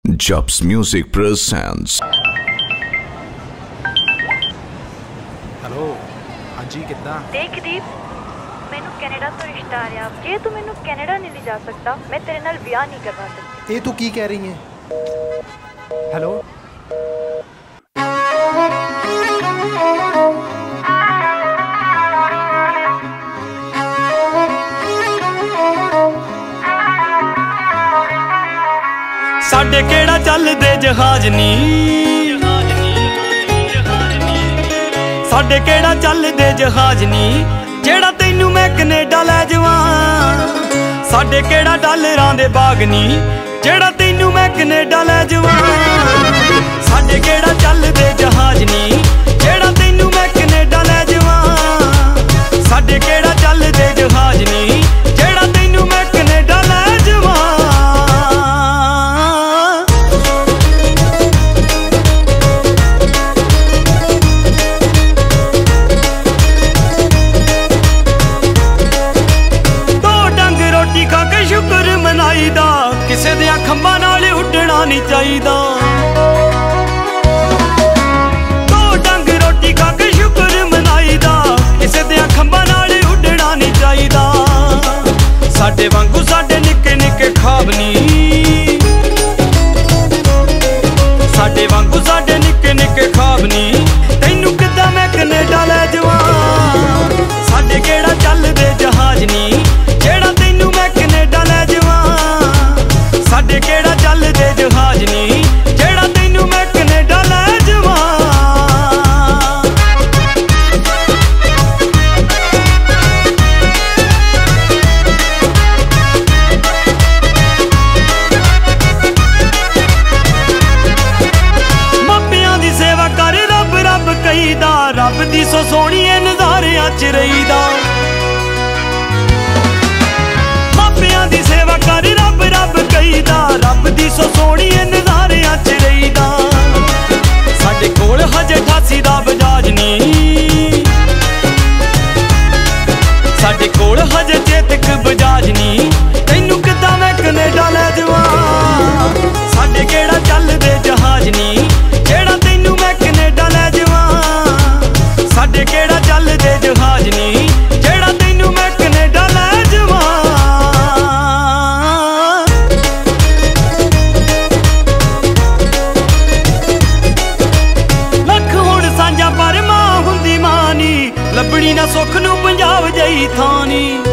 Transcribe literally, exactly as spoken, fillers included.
Jobs Music presents. Hello हाँ जी कितना देख दीप मैनू कनाडा तो रिश्ता आ रहा जे तू मैनू कनाडा नहीं ले जा सकता मैं तेरे नाल विआह नहीं करवा सकती। ये तू की कह रही है? हेलो साडे केड़ा चलदे जहाज नी, साडे केड़ा चलदे जहाज नी जेड़ा तैनू मैं कनेडा लै जावां। साडे केड़ा डॉलरां दे बाग नी जेड़ा तैनू मैं कनेडा लै जावां। साडे केड़ा चलदे जहाज नी जेड़ा तैनू मैं कनेडा लै जावां। साडे केड़ा चलदे जहाज नी जेड़ा तैनू मैं कनेडा लै जावां। किसे दियां खंबां नाल उड्डना नहीं चाहिदा। दो डंग रोटी खा के शुक्र मनाईदा किसे दियां खंबां नाल उड्डना नहीं चाहिदा। साडे वांगू साडे निक्के निक्के ख्वाब नी, साडे वांगू साडे निक्के निक्के ख्वाब नी तैनू किद्दां मैं कनेडा लै जावां। साडे केड़ा चलदे जहाज नी जेड़ा तैनू मैं कनेडा लै जावां। साडे केड़ा चलदे जहाज नी जेड़ा तैनू मैं कनेडा लै जावां। मापियां दी सेवा कर रब रब कहीदा रब दी सो सोहणिए नज़ारियां च रहीदा। मापियां दी सेवा कर रब रब कहीदा रब दी सो सोहणिए नज़ारियां च रहीदा। साडे कोल हजे अठासी दा बजाज नी, साडे कोल हजे चेतक बजाज नी तैनू किद्दां मैं कनेडा लै जावां। साडे केड़ा चलदे जहाज नी जेड़ा तैनू मैं कनेडा लै जावां। साडे केड़ा चलदे जहाज नी जेड़ा तैनू मैं कनेडा लै जावां। लभणी ना सुख नू पंजाब जई थानी।